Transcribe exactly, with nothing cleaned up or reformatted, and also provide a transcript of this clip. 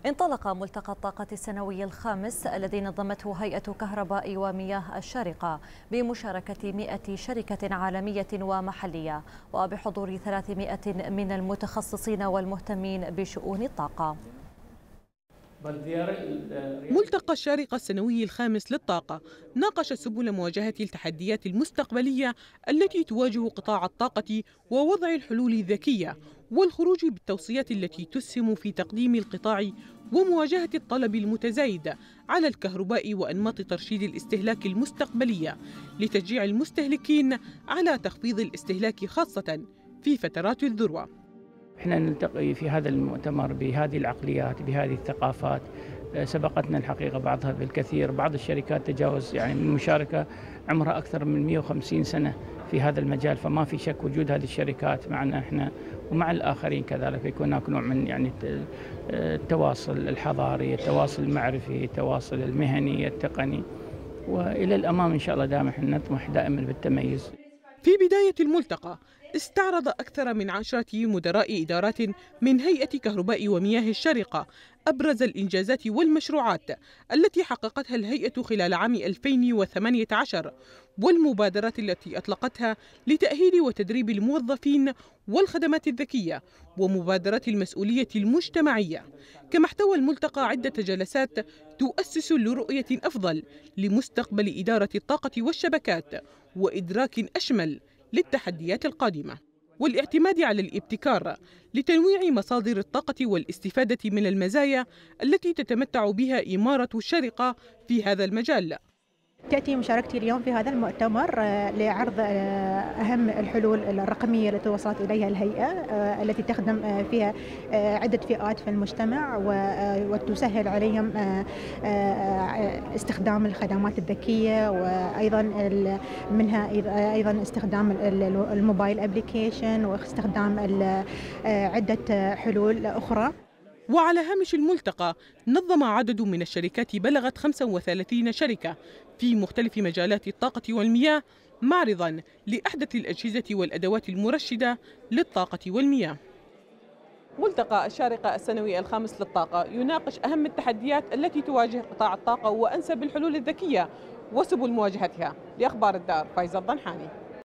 انطلق ملتقى الطاقة السنوي الخامس الذي نظمته هيئة كهرباء ومياه الشارقة بمشاركة مئة شركة عالمية ومحلية وبحضور ثلاثمئة من المتخصصين والمهتمين بشؤون الطاقة. ملتقى الشارقة السنوي الخامس للطاقة ناقش سبل مواجهة التحديات المستقبلية التي تواجه قطاع الطاقة ووضع الحلول الذكية والخروج بالتوصيات التي تسهم في تقديم القطاع ومواجهة الطلب المتزايد على الكهرباء وأنماط ترشيد الاستهلاك المستقبلية لتشجيع المستهلكين على تخفيض الاستهلاك خاصة في فترات الذروة. احنا نلتقي في هذا المؤتمر بهذه العقليات بهذه الثقافات، سبقتنا الحقيقة بعضها بالكثير. بعض الشركات تجاوز يعني من المشاركة عمرها أكثر من مئة وخمسين سنة في هذا المجال، فما في شك وجود هذه الشركات معنا احنا ومع الآخرين كذلك يكون هناك نوع من يعني التواصل الحضاري، التواصل المعرفي، التواصل المهني التقني، وإلى الأمام إن شاء الله دائما احنا نطمح دائما بالتميز. في بداية الملتقى استعرض أكثر من عشرة مدراء إدارات من هيئة كهرباء ومياه الشارقة أبرز الإنجازات والمشروعات التي حققتها الهيئة خلال عام ألفين وثمانية عشر والمبادرات التي أطلقتها لتأهيل وتدريب الموظفين والخدمات الذكية ومبادرات المسؤولية المجتمعية. كما احتوى الملتقى عدة جلسات تؤسس لرؤية أفضل لمستقبل إدارة الطاقة والشبكات وإدراك أشمل للتحديات القادمة والاعتماد على الابتكار لتنويع مصادر الطاقة والاستفادة من المزايا التي تتمتع بها إمارة الشارقة في هذا المجال. تأتي مشاركتي اليوم في هذا المؤتمر لعرض أهم الحلول الرقمية التي وصلت إليها الهيئة التي تخدم فيها عدة فئات في المجتمع وتسهل عليهم استخدام الخدمات الذكية، وأيضا منها أيضا استخدام الموبايل أبليكيشن واستخدام عدة حلول أخرى. وعلى هامش الملتقى نظم عدد من الشركات بلغت خمسة وثلاثين شركة في مختلف مجالات الطاقة والمياه معرضا لأحدث الأجهزة والأدوات المرشدة للطاقة والمياه. ملتقى الشارقة السنوي الخامس للطاقة يناقش أهم التحديات التي تواجه قطاع الطاقة وأنسب الحلول الذكية وسبل مواجهتها. لأخبار الدار، فايزة الضنحاني.